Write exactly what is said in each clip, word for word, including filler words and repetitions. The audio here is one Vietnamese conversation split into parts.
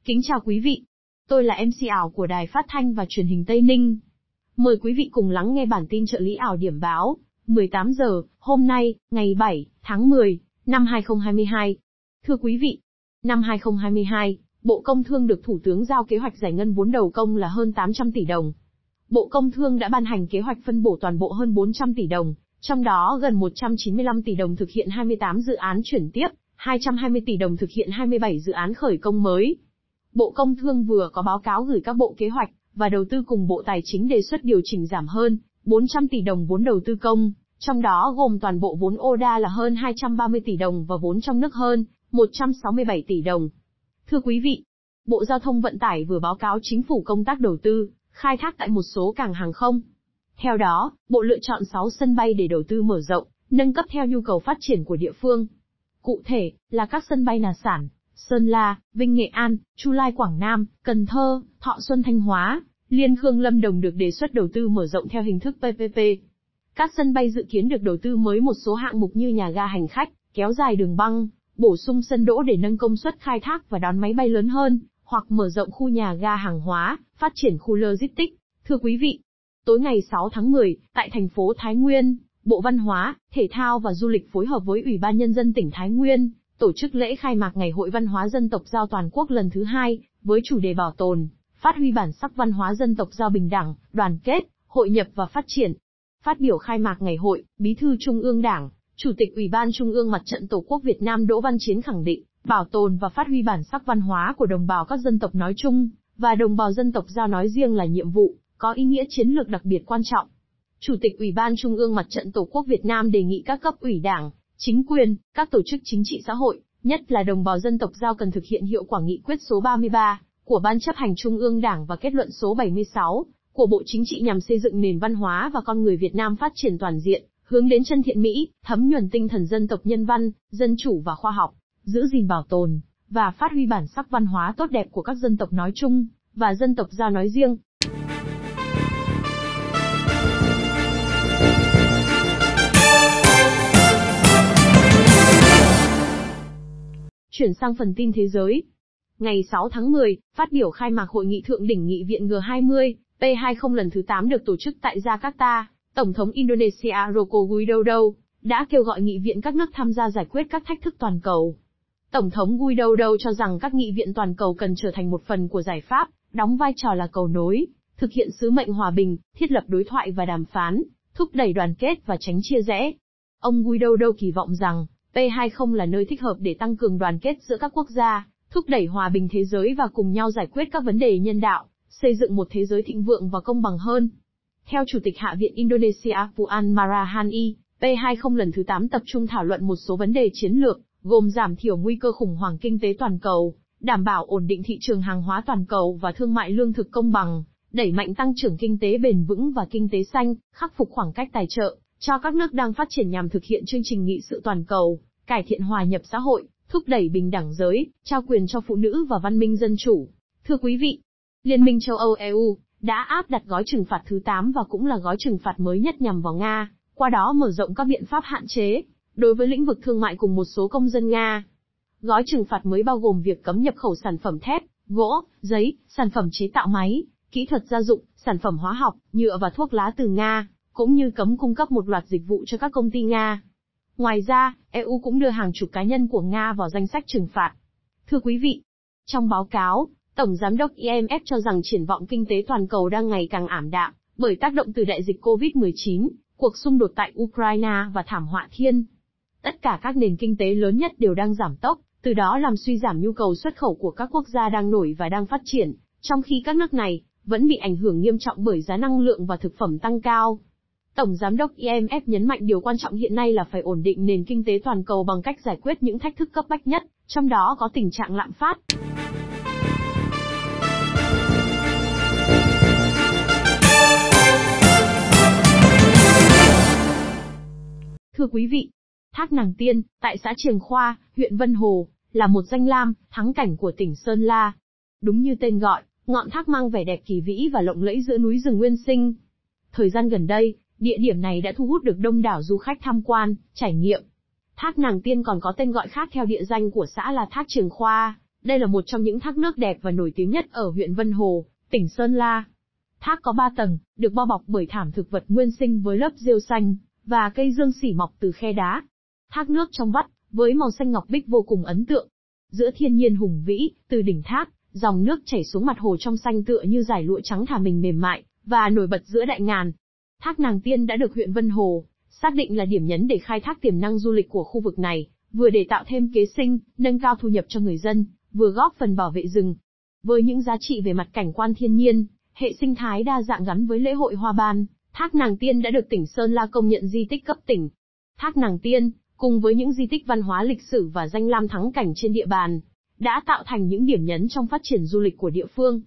Kính chào quý vị. Tôi là em xê ảo của Đài Phát thanh và Truyền hình Tây Ninh. Mời quý vị cùng lắng nghe bản tin trợ lý ảo điểm báo, mười tám giờ, hôm nay, ngày bảy tháng mười, năm hai không hai hai. Thưa quý vị, năm hai không hai hai, Bộ Công Thương được Thủ tướng giao kế hoạch giải ngân vốn đầu công là hơn tám trăm tỷ đồng. Bộ Công Thương đã ban hành kế hoạch phân bổ toàn bộ hơn bốn trăm tỷ đồng, trong đó gần một trăm chín mươi lăm tỷ đồng thực hiện hai mươi tám dự án chuyển tiếp, hai trăm hai mươi tỷ đồng thực hiện hai mươi bảy dự án khởi công mới. Bộ Công Thương vừa có báo cáo gửi các Bộ Kế hoạch và Đầu tư cùng Bộ Tài chính đề xuất điều chỉnh giảm hơn bốn trăm tỷ đồng vốn đầu tư công, trong đó gồm toàn bộ vốn ô đa là hơn hai trăm ba mươi tỷ đồng và vốn trong nước hơn một trăm sáu mươi bảy tỷ đồng. Thưa quý vị, Bộ Giao thông Vận tải vừa báo cáo Chính phủ công tác đầu tư, khai thác tại một số cảng hàng không. Theo đó, Bộ lựa chọn sáu sân bay để đầu tư mở rộng, nâng cấp theo nhu cầu phát triển của địa phương. Cụ thể, là các sân bay Nà Sản, Sơn La, Vinh Nghệ An, Chu Lai Quảng Nam, Cần Thơ, Thọ Xuân Thanh Hóa, Liên Khương Lâm Đồng được đề xuất đầu tư mở rộng theo hình thức pê pê pê. Các sân bay dự kiến được đầu tư mới một số hạng mục như nhà ga hành khách, kéo dài đường băng, bổ sung sân đỗ để nâng công suất khai thác và đón máy bay lớn hơn, hoặc mở rộng khu nhà ga hàng hóa, phát triển khu logistics. Thưa quý vị, tối ngày sáu tháng mười, tại thành phố Thái Nguyên, Bộ Văn hóa, Thể thao và Du lịch phối hợp với Ủy ban Nhân dân tỉnh Thái Nguyên, tổ chức lễ khai mạc Ngày hội Văn hóa Dân tộc Dao toàn quốc lần thứ hai, với chủ đề bảo tồn, phát huy bản sắc văn hóa dân tộc Dao bình đẳng, đoàn kết, hội nhập và phát triển. Phát biểu khai mạc ngày hội, Bí thư Trung ương Đảng, Chủ tịch Ủy ban Trung ương Mặt trận Tổ quốc Việt Nam Đỗ Văn Chiến khẳng định, bảo tồn và phát huy bản sắc văn hóa của đồng bào các dân tộc nói chung, và đồng bào dân tộc Dao nói riêng là nhiệm vụ, có ý nghĩa chiến lược đặc biệt quan trọng. Chủ tịch Ủy ban Trung ương Mặt trận Tổ quốc Việt Nam đề nghị các cấp ủy Đảng, chính quyền, các tổ chức chính trị xã hội, nhất là đồng bào dân tộc Dao cần thực hiện hiệu quả nghị quyết số ba mươi ba của Ban chấp hành Trung ương Đảng và kết luận số bảy mươi sáu của Bộ Chính trị nhằm xây dựng nền văn hóa và con người Việt Nam phát triển toàn diện, hướng đến chân thiện mỹ, thấm nhuần tinh thần dân tộc nhân văn, dân chủ và khoa học, giữ gìn bảo tồn và phát huy bản sắc văn hóa tốt đẹp của các dân tộc nói chung và dân tộc Dao nói riêng. Chuyển sang phần tin thế giới. Ngày sáu tháng mười, phát biểu khai mạc hội nghị thượng đỉnh nghị viện G hai mươi, P hai mươi lần thứ tám được tổ chức tại Jakarta, Tổng thống Indonesia Joko Widodo đã kêu gọi nghị viện các nước tham gia giải quyết các thách thức toàn cầu. Tổng thống Widodo cho rằng các nghị viện toàn cầu cần trở thành một phần của giải pháp, đóng vai trò là cầu nối, thực hiện sứ mệnh hòa bình, thiết lập đối thoại và đàm phán, thúc đẩy đoàn kết và tránh chia rẽ. Ông Widodo kỳ vọng rằng P hai mươi là nơi thích hợp để tăng cường đoàn kết giữa các quốc gia, thúc đẩy hòa bình thế giới và cùng nhau giải quyết các vấn đề nhân đạo, xây dựng một thế giới thịnh vượng và công bằng hơn. Theo Chủ tịch Hạ viện Indonesia Puan Maharani, P hai mươi lần thứ tám tập trung thảo luận một số vấn đề chiến lược, gồm giảm thiểu nguy cơ khủng hoảng kinh tế toàn cầu, đảm bảo ổn định thị trường hàng hóa toàn cầu và thương mại lương thực công bằng, đẩy mạnh tăng trưởng kinh tế bền vững và kinh tế xanh, khắc phục khoảng cách tài trợ cho các nước đang phát triển nhằm thực hiện chương trình nghị sự toàn cầu, cải thiện hòa nhập xã hội, thúc đẩy bình đẳng giới, trao quyền cho phụ nữ và văn minh dân chủ. Thưa quý vị, Liên minh châu Âu E U đã áp đặt gói trừng phạt thứ tám và cũng là gói trừng phạt mới nhất nhằm vào Nga, qua đó mở rộng các biện pháp hạn chế đối với lĩnh vực thương mại cùng một số công dân Nga. Gói trừng phạt mới bao gồm việc cấm nhập khẩu sản phẩm thép, gỗ, giấy, sản phẩm chế tạo máy, kỹ thuật gia dụng, sản phẩm hóa học, nhựa và thuốc lá từ Nga, cũng như cấm cung cấp một loạt dịch vụ cho các công ty Nga. Ngoài ra, E U cũng đưa hàng chục cá nhân của Nga vào danh sách trừng phạt. Thưa quý vị, trong báo cáo, Tổng Giám đốc I M F cho rằng triển vọng kinh tế toàn cầu đang ngày càng ảm đạm, bởi tác động từ đại dịch Covid mười chín, cuộc xung đột tại Ukraine và thảm họa thiên. Tất cả các nền kinh tế lớn nhất đều đang giảm tốc, từ đó làm suy giảm nhu cầu xuất khẩu của các quốc gia đang nổi và đang phát triển, trong khi các nước này vẫn bị ảnh hưởng nghiêm trọng bởi giá năng lượng và thực phẩm tăng cao. Tổng Giám đốc I M F nhấn mạnh điều quan trọng hiện nay là phải ổn định nền kinh tế toàn cầu bằng cách giải quyết những thách thức cấp bách nhất, trong đó có tình trạng lạm phát. Thưa quý vị, Thác Nàng Tiên, tại xã Triềng Khoa, huyện Vân Hồ, là một danh lam, thắng cảnh của tỉnh Sơn La. Đúng như tên gọi, ngọn thác mang vẻ đẹp kỳ vĩ và lộng lẫy giữa núi rừng nguyên sinh. Thời gian gần đây, địa điểm này đã thu hút được đông đảo du khách tham quan, trải nghiệm. Thác Nàng Tiên còn có tên gọi khác theo địa danh của xã là Thác Triềng Khoa, Đây là một trong những thác nước đẹp và nổi tiếng nhất ở huyện Vân Hồ, tỉnh Sơn La. Thác có ba tầng, được bao bọc bởi thảm thực vật nguyên sinh với lớp rêu xanh, và cây dương sỉ mọc từ khe đá. Thác nước trong vắt, với màu xanh ngọc bích vô cùng ấn tượng. Giữa thiên nhiên hùng vĩ, từ đỉnh thác, dòng nước chảy xuống mặt hồ trong xanh tựa như dải lụa trắng thả mình mềm mại, và nổi bật giữa đại ngàn. Thác Nàng Tiên đã được huyện Vân Hồ xác định là điểm nhấn để khai thác tiềm năng du lịch của khu vực này, vừa để tạo thêm kế sinh, nâng cao thu nhập cho người dân, vừa góp phần bảo vệ rừng. Với những giá trị về mặt cảnh quan thiên nhiên, hệ sinh thái đa dạng gắn với lễ hội hoa ban, Thác Nàng Tiên đã được tỉnh Sơn La công nhận di tích cấp tỉnh. Thác Nàng Tiên, cùng với những di tích văn hóa lịch sử và danh lam thắng cảnh trên địa bàn, đã tạo thành những điểm nhấn trong phát triển du lịch của địa phương.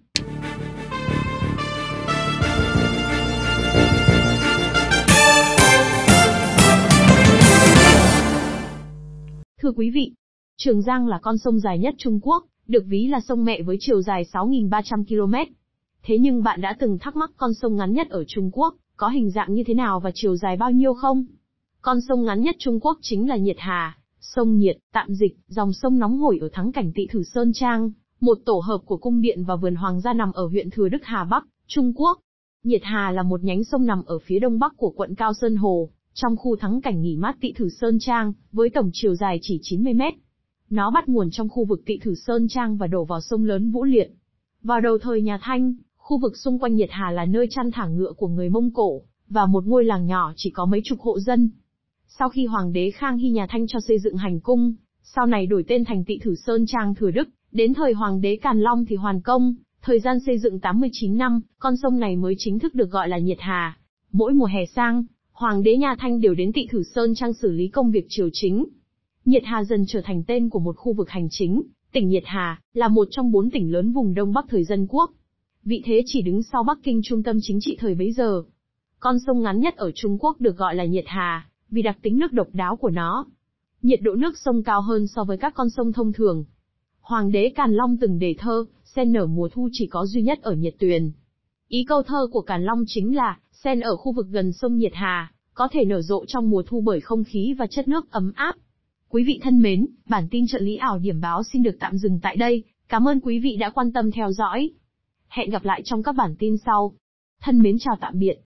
Thưa quý vị, Trường Giang là con sông dài nhất Trung Quốc, được ví là sông mẹ với chiều dài sáu nghìn ba trăm ki lô mét. Thế nhưng bạn đã từng thắc mắc con sông ngắn nhất ở Trung Quốc, có hình dạng như thế nào và chiều dài bao nhiêu không? Con sông ngắn nhất Trung Quốc chính là Nhiệt Hà, sông Nhiệt, tạm dịch, dòng sông nóng hổi ở thắng cảnh Tị Thử Sơn Trang, một tổ hợp của cung điện và vườn hoàng gia nằm ở huyện Thừa Đức Hà Bắc, Trung Quốc. Nhiệt Hà là một nhánh sông nằm ở phía đông bắc của quận Cao Sơn Hồ, trong khu thắng cảnh nghỉ mát Tị Thử Sơn Trang, với tổng chiều dài chỉ chín mươi mét. Nó bắt nguồn trong khu vực Tị Thử Sơn Trang và đổ vào sông lớn Vũ Liệt. Vào đầu thời nhà Thanh, khu vực xung quanh Nhiệt Hà là nơi chăn thả ngựa của người Mông Cổ, và một ngôi làng nhỏ chỉ có mấy chục hộ dân. Sau khi Hoàng đế Khang Hy nhà Thanh cho xây dựng hành cung, sau này đổi tên thành Tị Thử Sơn Trang Thừa Đức, đến thời Hoàng đế Càn Long thì hoàn công, thời gian xây dựng tám mươi chín năm, con sông này mới chính thức được gọi là Nhiệt Hà. Mỗi mùa hè sang, Hoàng đế nhà Thanh đều đến Tị Thử Sơn Trang xử lý công việc triều chính. Nhiệt Hà dần trở thành tên của một khu vực hành chính. Tỉnh Nhiệt Hà là một trong bốn tỉnh lớn vùng Đông Bắc thời Dân Quốc. Vị thế chỉ đứng sau Bắc Kinh, trung tâm chính trị thời bấy giờ. Con sông ngắn nhất ở Trung Quốc được gọi là Nhiệt Hà, vì đặc tính nước độc đáo của nó. Nhiệt độ nước sông cao hơn so với các con sông thông thường. Hoàng đế Càn Long từng đề thơ, sen nở mùa thu chỉ có duy nhất ở Nhiệt Tuyền. Ý câu thơ của Càn Long chính là, sen ở khu vực gần sông Nhiệt Hà, có thể nở rộ trong mùa thu bởi không khí và chất nước ấm áp. Quý vị thân mến, bản tin trợ lý ảo điểm báo xin được tạm dừng tại đây. Cảm ơn quý vị đã quan tâm theo dõi. Hẹn gặp lại trong các bản tin sau. Thân mến chào tạm biệt.